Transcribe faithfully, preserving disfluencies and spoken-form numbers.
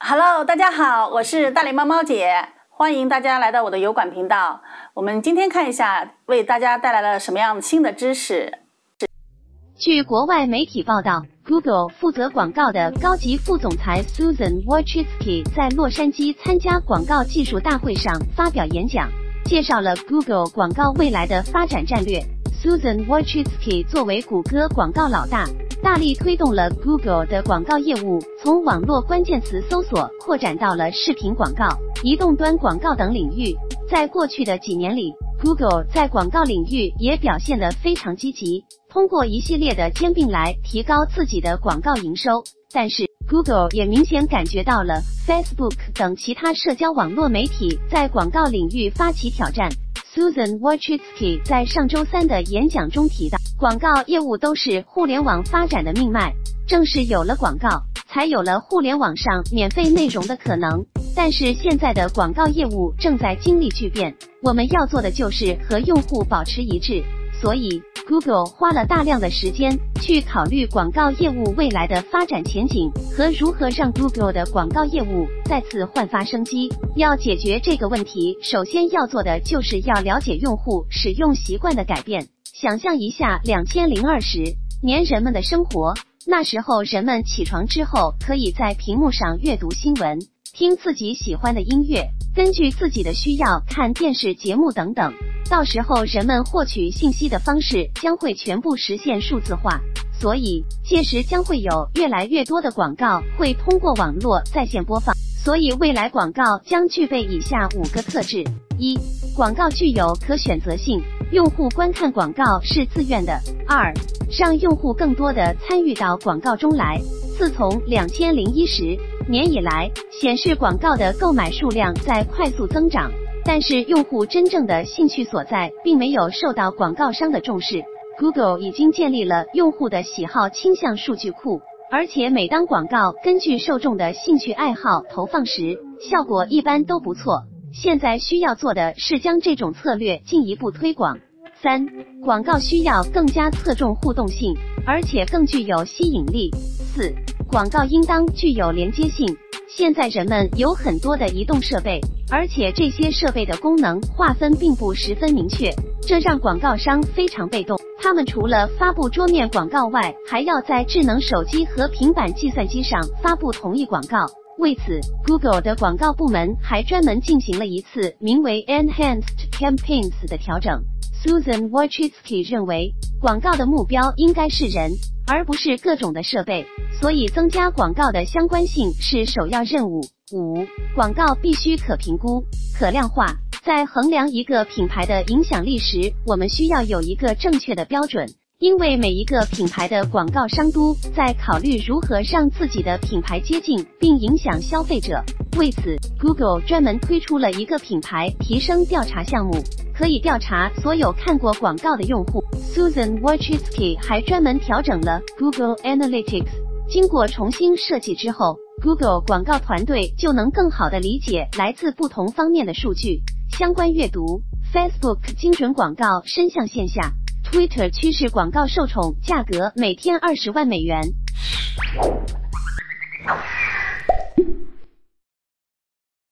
Hello， 大家好，我是大脸猫猫姐，欢迎大家来到我的油管频道。我们今天看一下，为大家带来了什么样新的知识。 据国外媒体报道 ，Google 负责广告的高级副总裁 Susan Wojcicki 在洛杉矶参加广告技术大会上发表演讲，介绍了 Google 广告未来的发展战略。Susan Wojcicki 作为谷歌广告老大，大力推动了 Google 的广告业务从网络关键词搜索扩展到了视频广告、移动端广告等领域。在过去的几年里 ，Google 在广告领域也表现得非常积极，通过一系列的兼并来提高自己的广告营收。但是 Google 也明显感觉到了 Facebook 等其他社交网络媒体在广告领域发起挑战。Susan Wojcicki 在上周三的演讲中提到，广告业务都是互联网发展的命脉，正是有了广告，才有了互联网上免费内容的可能。但是现在的广告业务正在经历巨变，我们要做的就是和用户保持一致。所以 Google 花了大量的时间去考虑广告业务未来的发展前景和如何让 Google 的广告业务再次焕发生机。要解决这个问题，首先要做的就是要了解用户使用习惯的改变。想象一下两千零二十年人们的生活，那时候人们起床之后可以在屏幕上阅读新闻，听自己喜欢的音乐，根据自己的需要看电视节目等等。到时候人们获取信息的方式将会全部实现数字化，所以届时将会有越来越多的广告会通过网络在线播放。所以未来广告将具备以下五个特质：一、广告具有可选择性，用户观看广告是自愿的；二、让用户更多的参与到广告中来。自从两千零一十年以来，显示广告的购买数量在快速增长，但是用户真正的兴趣所在并没有受到广告商的重视。 Google 已经建立了用户的喜好倾向数据库，而且每当广告根据受众的兴趣爱好投放时，效果一般都不错。现在需要做的是将这种策略进一步推广。三、广告需要更加侧重互动性，而且更具有吸引力。四、广告应当具有连接性。现在人们有很多的移动设备，而且这些设备的功能划分并不十分明确，这让广告商非常被动。他们除了发布桌面广告外，还要在智能手机和平板计算机上发布同一广告。为此 ，Google 的广告部门还专门进行了一次名为 Enhanced Campaigns 的调整。Susan Wojcicki 认为，广告的目标应该是人，而不是各种的设备，所以增加广告的相关性是首要任务。五、广告必须可评估、可量化。在衡量一个品牌的影响力时，我们需要有一个正确的标准，因为每一个品牌的广告商都在考虑如何让自己的品牌接近并影响消费者。为此 ，Google 专门推出了一个品牌提升调查项目，可以调查所有看过广告的用户。Susan Wojcicki 还专门调整了 Google Analytics， 经过重新设计之后 ，Google 广告团队就能更好地理解来自不同方面的数据。相关阅读 ：Facebook 精准广告伸向线下 ，Twitter 趋势广告受宠，价格每天二十万美元。